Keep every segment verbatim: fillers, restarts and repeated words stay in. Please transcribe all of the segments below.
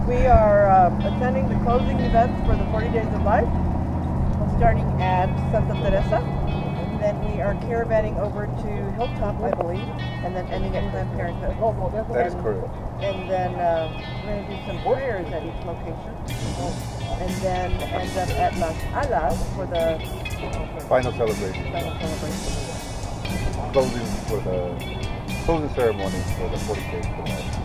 We are um, attending the closing events for the forty Days of Life, starting at Santa Teresa. Then we are caravanning over to Hilltop, I believe, and then ending at Planned Parenthood. That is correct. And then uh, we're going to do some prayers at each location. And then end up at Las Alas for the Final celebration. final celebration. Closing for the closing ceremony for the forty Days of Life.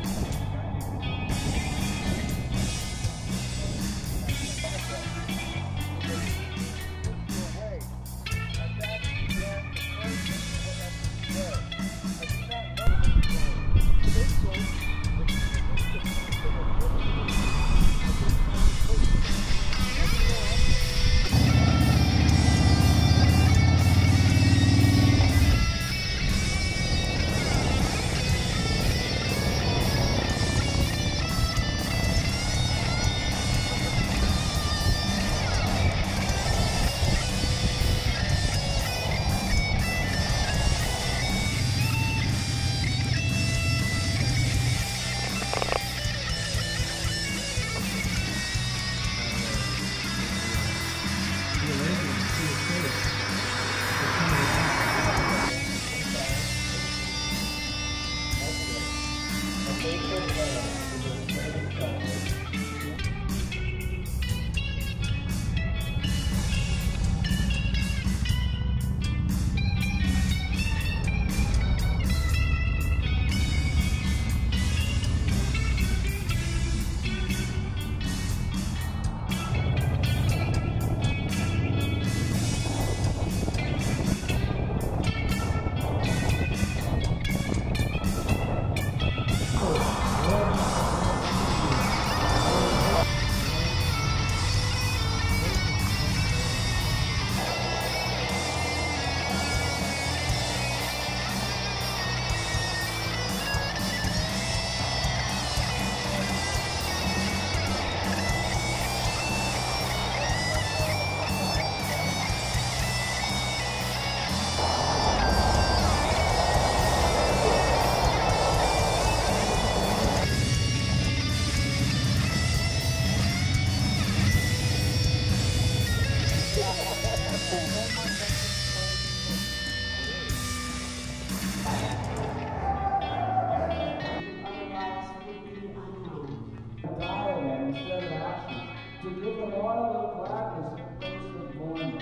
To give them oil of gladness and thirst of mourning,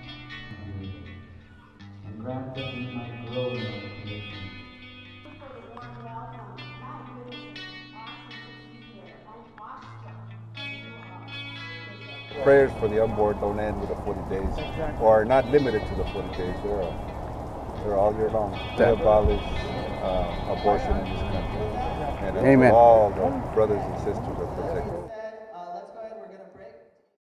and grant that we might grow in our condition. Prayers for the unborn don't end with the forty days, Exactly. or are not limited to the forty days. They're, uh, they're all year long. To abolish uh, abortion in this country. And uh, Amen. all the brothers and sisters are protected.